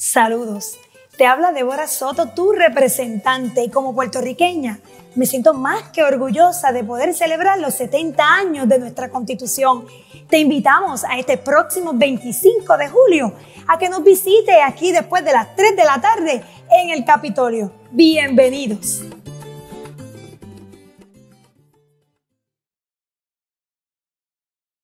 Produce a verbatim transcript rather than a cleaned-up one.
Saludos, te habla Débora Soto, tu representante, y como puertorriqueña me siento más que orgullosa de poder celebrar los setenta años de nuestra Constitución. Te invitamos a este próximo veinticinco de julio a que nos visite aquí después de las tres de la tarde en el Capitolio. Bienvenidos.